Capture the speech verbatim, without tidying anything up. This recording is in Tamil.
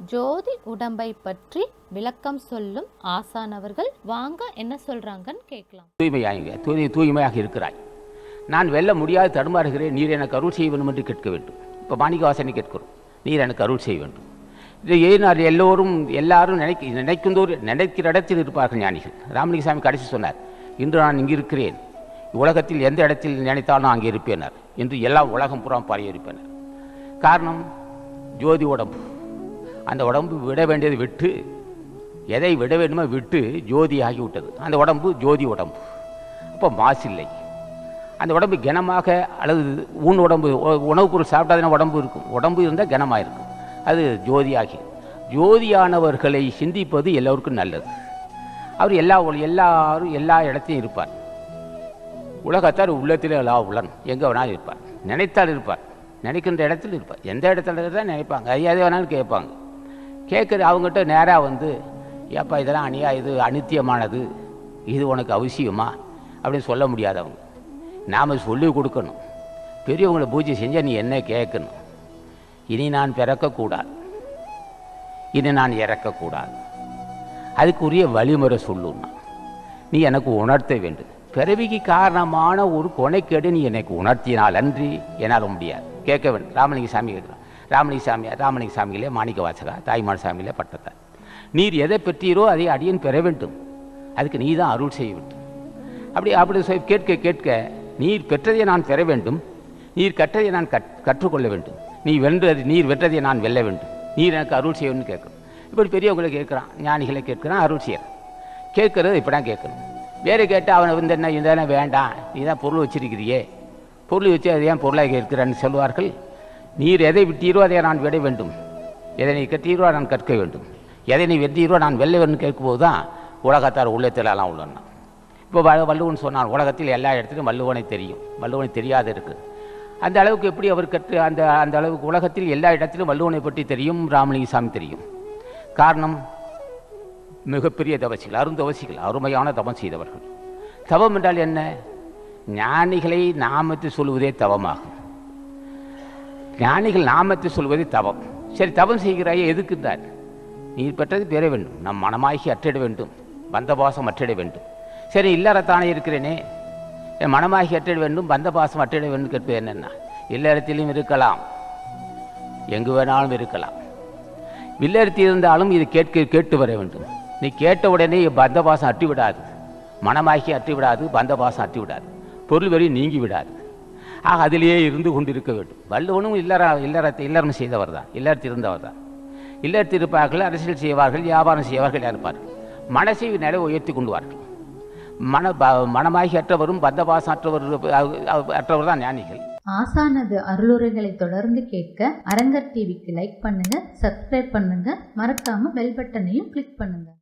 ஜோதி உடம்பை பற்றி விளக்கம் சொல்லும் ஆசான் அவர்கள் வாங்க என்ன சொல்றாங்கன்னு கேட்கலாம். தூய்மையாக தூய் தூய்மையாக இருக்கிறாய், நான் வெல்ல முடியாது தடுமாறுகிறேன், நீர் எனக்கு அருள் செய்ய வேண்டும் என்று கேட்க வேண்டும். இப்போ மாணிக்கவாசனை கேட்கிறோம், நீர் எனக்கு அருள் செய்ய வேண்டும். இது ஏன் எல்லோரும் எல்லாரும் நினைக்க நினைக்கும்போது நினைக்கிற இடத்தில் இருப்பார்கள் ஞானிகள். ராமலிங்கசாமி கடைசி சொன்னார், இன்று நான் இங்கு இருக்கிறேன், உலகத்தில் எந்த இடத்தில் நினைத்தாலும் நான் அங்கே இருப்பேனார் என்று எல்லா உலகம் புறம் பாரிய இருப்பேனார். காரணம் ஜோதி உடம்பு. அந்த உடம்பு விட வேண்டியதை விட்டு எதை விட வேண்டுமோ விட்டு ஜோதி ஆகிவிட்டது. அந்த உடம்பு ஜோதி உடம்பு. அப்போ மாசில்லை. அந்த உடம்பு கனமாக அல்லது ஊன் உடம்பு உணவுப் பொருள் சாப்பிட்டாதான உடம்பு இருக்கும். உடம்பு இருந்தால் கனமாக இருக்கும். அது ஜோதியாகி ஜோதியானவர்களை சிந்திப்பது எல்லோருக்கும் நல்லது. அவர் எல்லா எல்லாரும் எல்லா இடத்தையும் இருப்பார். உலகத்தார் உள்ளத்தில் எல்லா உலன் எங்கே வேணாலும் இருப்பார். நினைத்தால் இருப்பார், நினைக்கின்ற இடத்துல இருப்பார். எந்த இடத்துல தான் நினைப்பாங்க, அது எதை வேணாலும் கேட்பாங்க. கேட்குற அவங்ககிட்ட நேராக வந்து, ஏப்பா இதெல்லாம் அணியா, இது அனித்தியமானது, இது உனக்கு அவசியமா அப்படின்னு சொல்ல முடியாது. அவங்க நாம் சொல்லி கொடுக்கணும். பெரியவங்களை பூஜை செஞ்சால் நீ என்ன கேட்கணும், இனி நான் பிறக்கக்கூடாது, இனி நான் இறக்கக்கூடாது, அதுக்குரிய வழிமுறை சொல்லுன்னா நீ எனக்கு உணர்த்த வேண்டும். பிறவிக்கு காரணமான ஒரு கொனைக்கேடு நீ எனக்கு உணர்த்தினால் அன்றி என்னால் முடியாது. கேட்க வேண்டும். ராமலிங்க சாமி கேட்குறான். ராமலிங்க சாமியார் ராமலிங்க சாமிகளே மாணிக்க வாசகா தாய்மான சாமிகளே பட்டத்தார், நீர் எதை பெற்றீரோ அதை அடியன் பெற வேண்டும், அதுக்கு நீ தான் அருள் செய்ய வேண்டும். அப்படி அப்படி சொல் கேட்க கேட்க நீர் பெற்றதை நான் பெற வேண்டும், நீர் கற்றதை நான் கற் கற்றுக்கொள்ள வேண்டும், நீ வென்றது நீர் வென்றதை நான் வெல்ல வேண்டும், நீர் எனக்கு அருள் செய்யணும்னு கேட்கணும். இப்படி பெரியவங்களை கேட்குறான், ஞானிகளை கேட்குறான், அருள் செய்யறான். கேட்கறது இப்படி தான் கேட்கணும். வேறு கேட்டால் அவனை வந்து என்ன இதெல்லாம் வேண்டாம், நீ தான் பொருள் வச்சிருக்கிறியே, பொருள் வச்சு அதை ஏன் பொருளாக இருக்கிறான்னு சொல்வார்கள். நீர் எதை விட்டீரோ அதை நான் விட வேண்டும், எதை நீ கற்றீரோ நான் கற்க வேண்டும், எதை நீ வென்றீரோ நான் வெல்ல வேண்டும் கேட்கும்போது தான் உலகத்தார் உள்ளத்திலெல்லாம் உள்ளன்னா. இப்போ வ வள்ளுவன் சொன்னான், உலகத்தில் எல்லா இடத்துலையும் வள்ளுவனை தெரியும், வள்ளுவனை தெரியாத இருக்குது. அந்த அளவுக்கு எப்படி அவர் கற்று அந்த அந்த அளவுக்கு உலகத்தில் எல்லா இடத்திலும் வள்ளுவனை பற்றி தெரியும், ராமலிங்க சாமி தெரியும். காரணம் மிகப்பெரிய தவசிகள், அருந்தவசிகள், அருமையான தவம் செய்தவர்கள். தவம் என்றால் என்ன? ஞானிகளை நாமத்தை சொல்வதே தவமாகும். ஞானிகள் நாமத்தை சொல்வதே தவம். சரி, தவம் செய்கிறாயே எதுக்கு தான்? நீர் பெற்றது பெற வேண்டும், நம் மனமாகி அற்றிட வேண்டும், பந்த பாசம் அற்றிட வேண்டும். சரி, இல்லறத்தானே இருக்கிறேனே, என் மனமாகி அற்றிட வேண்டும், பந்த பாசம் அற்றிட வேண்டும் கேட்பது என்னென்னா, இல்லறத்திலும் இருக்கலாம், எங்கு வேணாலும் இருக்கலாம். இல்லறத்தில் இருந்தாலும் இது கேட்க கேட்டு வர வேண்டும். நீ கேட்ட உடனே பந்தபாசம் அற்றி விடாது, மனமாகி அற்றி விடாது, பந்தபாசம் அற்றி விடாது, பொருள் வரி நீங்கி விடாது. ஆக அதிலேயே இருந்து கொண்டிருக்க வேண்டும். வள்ளுவனும் இல்லற இல்லறத்தை இல்லறம் செய்தவர் தான், இல்லறத்தில் இருந்தவர் தான். இல்லறத்தில் இருப்பார்கள், அரசியல் செய்வார்கள், வியாபாரம் செய்வார்கள், இருப்பார்கள். மனசை நிலை உயர்த்தி கொண்டுவார்கள். மன மனமாகி அற்றவரும் பந்தபாசம் அற்றவர் அற்றவர் தான் ஞானிகள். ஆசானது அருளுரைகளை தொடர்ந்து கேட்க அரங்கர் டிவிக்கு லைக் பண்ணுங்க, சப்ஸ்கிரைப் பண்ணுங்க, மறக்காம பெல் பட்டனையும் கிளிக் பண்ணுங்க.